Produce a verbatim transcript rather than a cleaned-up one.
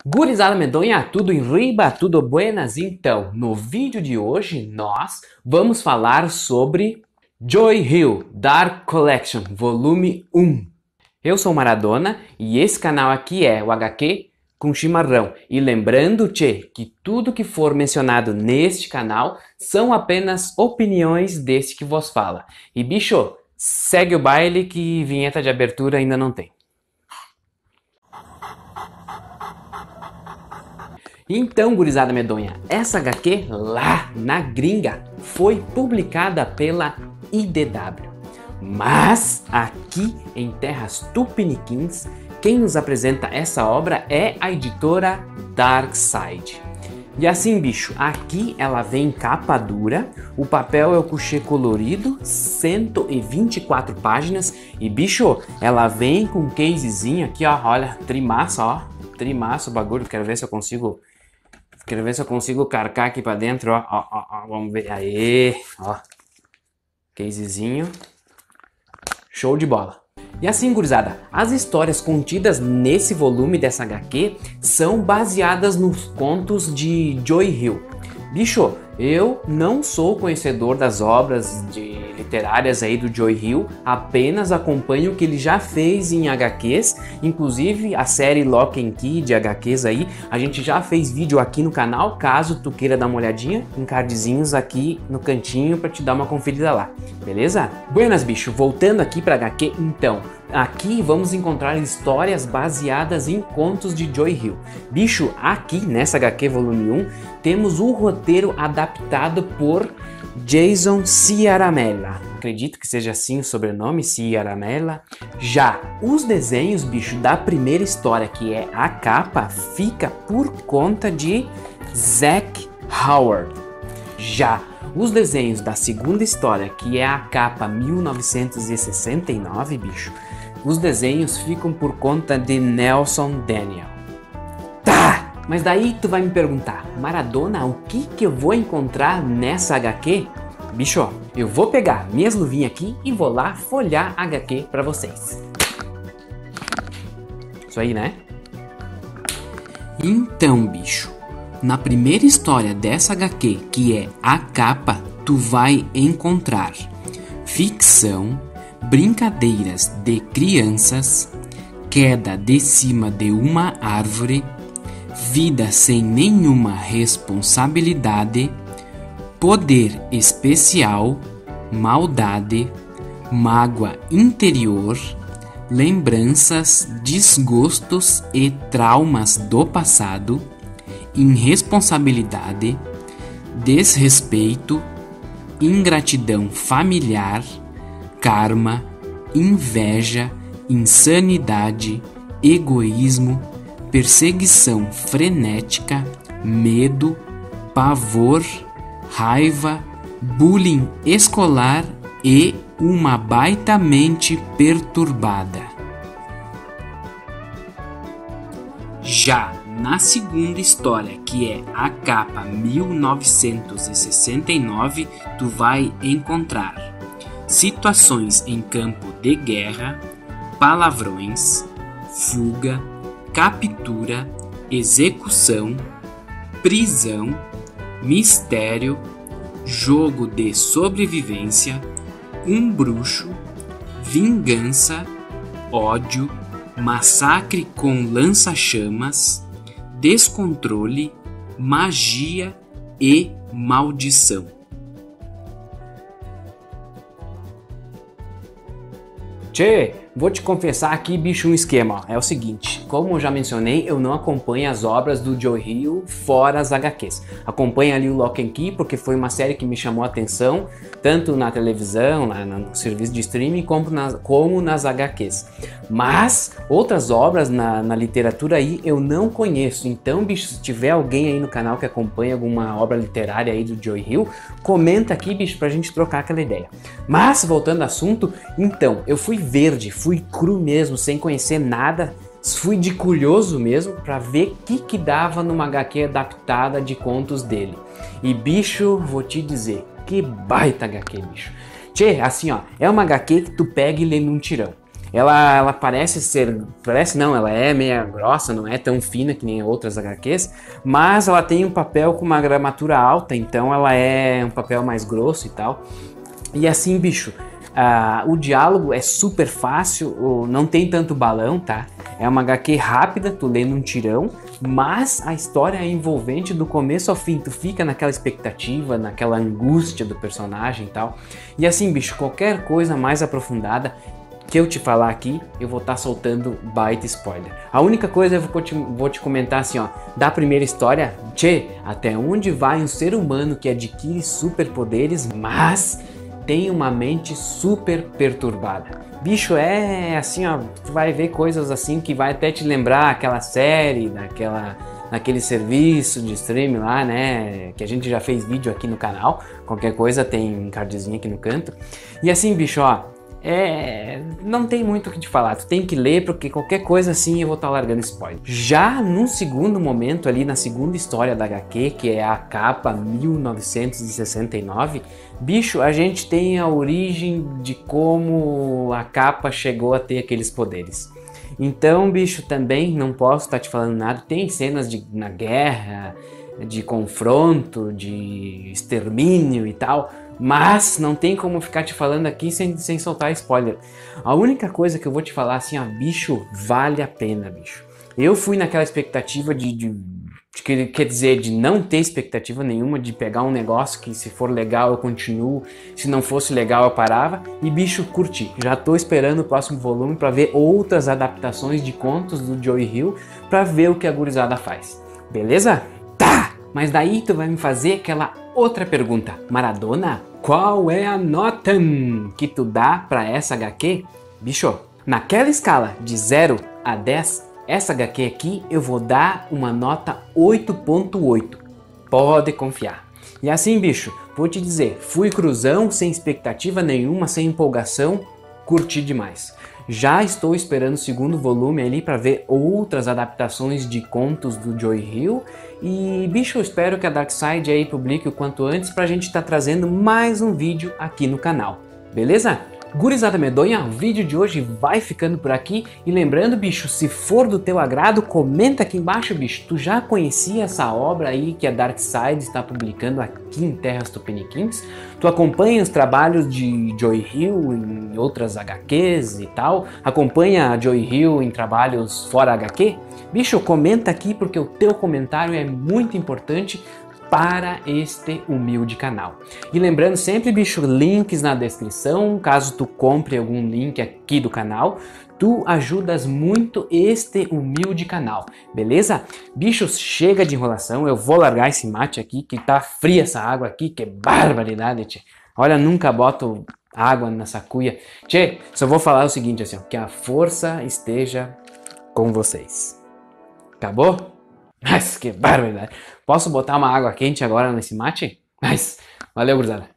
Gurizada medonha, tudo em riba, tudo buenas? Então, no vídeo de hoje nós vamos falar sobre Joy Hill Dark Collection, volume um. Eu sou Maradona e esse canal aqui é o H Q com chimarrão. E lembrando, tchê, que tudo que for mencionado neste canal são apenas opiniões desse que vos fala. E bicho, segue o baile que vinheta de abertura ainda não tem. Então, gurizada medonha, essa H Q lá na gringa foi publicada pela I D W. Mas aqui em terras tupiniquins, quem nos apresenta essa obra é a editora Darkside. E assim, bicho, aqui ela vem em capa dura, o papel é o coucher colorido, cento e vinte e quatro páginas, e bicho, ela vem com um casezinho aqui, ó, olha, trimaço, ó, trimaço o bagulho, quero ver se eu consigo... Quero ver se eu consigo carcar aqui pra dentro, ó, ó, ó, ó, vamos ver, aê, ó, casezinho, show de bola. E assim, gurizada, as histórias contidas nesse volume dessa H Q são baseadas nos contos de Joy Hill. Bicho, eu não sou conhecedor das obras de literárias aí do Joy Hill, apenas acompanho o que ele já fez em H Qs, inclusive a série Lock and Key de H Qs aí, a gente já fez vídeo aqui no canal, caso tu queira dar uma olhadinha, em cardzinhos aqui no cantinho para te dar uma conferida lá, beleza? Buenas, bicho, voltando aqui para H Q, então, aqui vamos encontrar histórias baseadas em contos de Joy Hill. Bicho, aqui nessa H Q volume um, temos o roteiro adaptado por Jason Ciaramella. Acredito que seja assim o sobrenome, Ciaramella. Já os desenhos, bicho, da primeira história, que é a capa, fica por conta de Zack Howard. Já os desenhos da segunda história, que é a capa mil novecentos e sessenta e nove, bicho, os desenhos ficam por conta de Nelson Daniel. Tá! Mas daí tu vai me perguntar, Maradona, o que que eu vou encontrar nessa H Q? Bicho, eu vou pegar minhas luvinhas aqui e vou lá folhar a H Q pra vocês. Isso aí, né? Então, bicho, na primeira história dessa H Q, que é a capa, tu vai encontrar ficção, brincadeiras de crianças, queda de cima de uma árvore, vida sem nenhuma responsabilidade, poder especial, maldade, mágoa interior, lembranças, desgostos e traumas do passado, irresponsabilidade, desrespeito, ingratidão familiar, karma, inveja, insanidade, egoísmo, perseguição frenética, medo, pavor, raiva, bullying escolar e uma baita mente perturbada. Já na segunda história, que é a capa mil novecentos e sessenta e nove, tu vai encontrar situações em campo de guerra, palavrões, fuga, captura, execução, prisão, mistério, jogo de sobrevivência, um bruxo, vingança, ódio, massacre com lança-chamas, descontrole, magia e maldição. Tchê, vou te confessar aqui, bicho, um esquema, ó. É o seguinte, como eu já mencionei, eu não acompanho as obras do Joy Hill fora as H Qs. Acompanho ali o Lock and Key porque foi uma série que me chamou a atenção, tanto na televisão, na, no serviço de streaming, como nas, como nas H Qs. Mas outras obras na, na literatura aí eu não conheço. Então, bicho, se tiver alguém aí no canal que acompanha alguma obra literária aí do Joy Hill, comenta aqui, bicho, pra gente trocar aquela ideia. Mas, voltando ao assunto, então, eu fui verde, fui cru mesmo, sem conhecer nada, fui de curioso mesmo pra ver o que que dava numa H Q adaptada de contos dele. E bicho, vou te dizer, que baita H Q, bicho. Tchê, assim ó, é uma H Q que tu pega e lê num tirão. Ela, ela parece ser, parece não, ela é meia grossa, não é tão fina que nem outras H Qs, mas ela tem um papel com uma gramatura alta, então ela é um papel mais grosso e tal. E assim, bicho, uh, o diálogo é super fácil, não tem tanto balão, tá? É uma H Q rápida, tu lê num tirão, mas a história é envolvente do começo ao fim, tu fica naquela expectativa, naquela angústia do personagem e tal. E assim, bicho, qualquer coisa mais aprofundada que eu te falar aqui, eu vou estar tá soltando baita spoiler. A única coisa eu vou te, vou te comentar assim, ó, da primeira história, tchê, até onde vai um ser humano que adquire superpoderes, mas tem uma mente super perturbada. Bicho, é assim, ó, tu vai ver coisas assim que vai até te lembrar aquela série, daquela, daquele serviço de streaming lá, né, que a gente já fez vídeo aqui no canal, qualquer coisa tem um cardzinho aqui no canto. E assim, bicho, ó, é, não tem muito o que te falar, tu tem que ler porque qualquer coisa assim eu vou estar largando spoiler. Já num segundo momento ali, na segunda história da H Q, que é a capa mil novecentos e sessenta e nove, bicho, a gente tem a origem de como a capa chegou a ter aqueles poderes. Então, bicho, também não posso estar te falando nada, tem cenas de, na guerra, de confronto, de extermínio e tal, mas não tem como ficar te falando aqui sem, sem soltar spoiler. A única coisa que eu vou te falar assim, ó, bicho, vale a pena, bicho. Eu fui naquela expectativa de, de, de, quer dizer, de não ter expectativa nenhuma, de pegar um negócio que se for legal eu continuo, se não fosse legal eu parava, e bicho, curti. Já tô esperando o próximo volume para ver outras adaptações de contos do Joe Hill, para ver o que a gurizada faz. Beleza? Tá! Mas daí tu vai me fazer aquela outra pergunta. Maradona, qual é a nota que tu dá pra essa H Q? Bicho, naquela escala de zero a dez, essa H Q aqui eu vou dar uma nota oito ponto oito. Pode confiar. E assim, bicho, vou te dizer, fui cruzão, sem expectativa nenhuma, sem empolgação, curti demais. Já estou esperando o segundo volume ali para ver outras adaptações de contos do Joe Hill. E, bicho, eu espero que a Darkside aí publique o quanto antes pra gente estar tá trazendo mais um vídeo aqui no canal. Beleza? Gurizada medonha, o vídeo de hoje vai ficando por aqui. E lembrando, bicho, se for do teu agrado, comenta aqui embaixo, bicho. Tu já conhecia essa obra aí que a Darkside está publicando aqui em Terras Tupiniquins? Tu acompanha os trabalhos de Joe Hill em outras H Qs e tal? Acompanha a Joe Hill em trabalhos fora H Q? Bicho, comenta aqui porque o teu comentário é muito importante para este humilde canal. E lembrando sempre, bicho, links na descrição, caso tu compre algum link aqui do canal, tu ajudas muito este humilde canal, beleza? Bichos, chega de enrolação, eu vou largar esse mate aqui, que tá fria essa água aqui, que barbaridade, tchê. Olha, nunca boto água nessa cuia. Tchê, só vou falar o seguinte, assim, ó, que a força esteja com vocês. Acabou? Mas que barbaridade. Posso botar uma água quente agora nesse mate? Mas, valeu, gurizada.